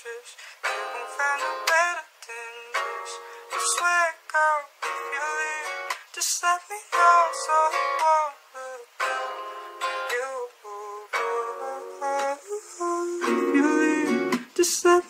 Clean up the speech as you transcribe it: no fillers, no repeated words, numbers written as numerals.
mattress. You won't find no better than this. I swear, girl, if you leave, just let me know so I won't look down on you. If you leave, just let